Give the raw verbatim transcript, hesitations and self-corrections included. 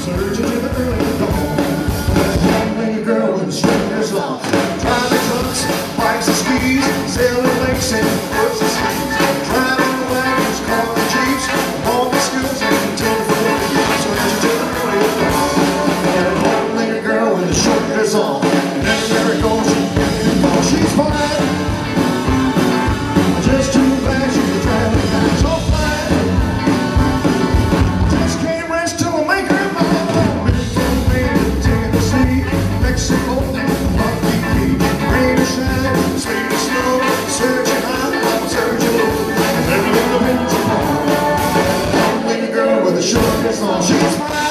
Surging to the early dawn. That long-legged girl with the string hair's long. Driving trucks, bikes and skis, sailing lakes and woods and seas. Driving wagons, cars and jeeps, all the skills and contender for the years. Surging to the early dawn. That long-legged girl with the short hair's long. And everywhere it goes, she's fine. Just too bad she's a traveling man. So fine. Just can't rest till I make her mine. Been from Maine to Tennessee, Mexico, Lucky Me. Rain or shine, sleet or snow, searching high, searching low. And everything I've been to know. That long-legged girl with a short hair's long. She's fine.